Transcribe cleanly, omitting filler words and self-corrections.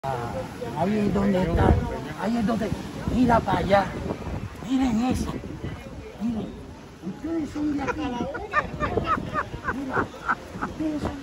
Ahí es donde está, ahí es donde, mira para allá, miren eso, miren, ustedes son de aquí, mira, ustedes son